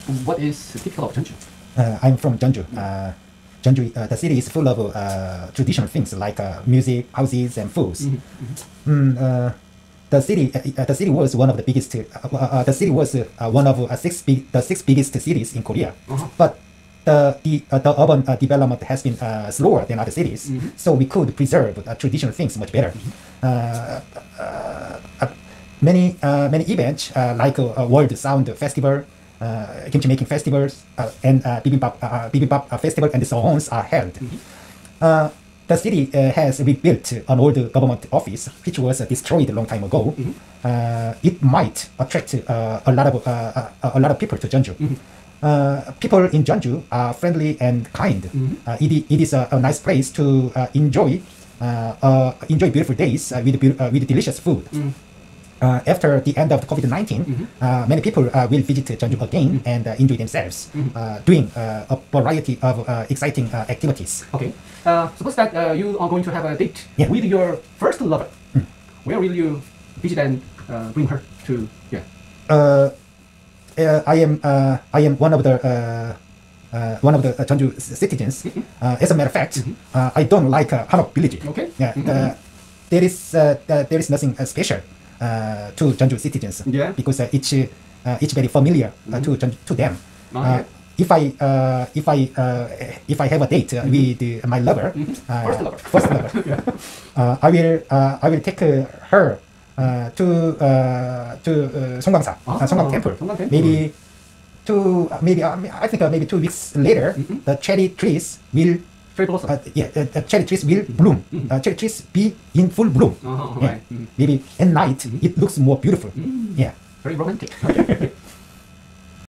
What is typical of Jeonju? I'm from Jeonju. Jeonju, the city is full of traditional things like music, houses, and foods. The city was one of the biggest. The city was one of the six biggest cities in Korea. But the urban development has been slower than other cities, so we could preserve traditional things much better. Many events like World Sound Festival, kimchi making festivals, and bibimbap festival, and so on are held. The city has rebuilt an old government office which was destroyed a long time ago. It might attract a lot of people to Jeonju. People in Jeonju are friendly and kind. It is a nice place to enjoy beautiful days with delicious food. After the end of COVID-19, many people will visit Jeonju again and enjoy themselves, doing a variety of exciting activities. Okay. Suppose that you are going to have a date with your first lover. Where will you visit and bring her to? I am one of the Jeonju citizens. As a matter of fact, I don't like Hanok village. Okay. There is nothing special to Jeonju citizens. Because it's very familiar to them. If I have a date with my lover, first lover, I will take her to Songgwangsa, Songgwang Temple. I think maybe 2 weeks later, the cherry trees will. The cherry trees will bloom. Cherry trees be in full bloom. Maybe at night it looks more beautiful. Very romantic.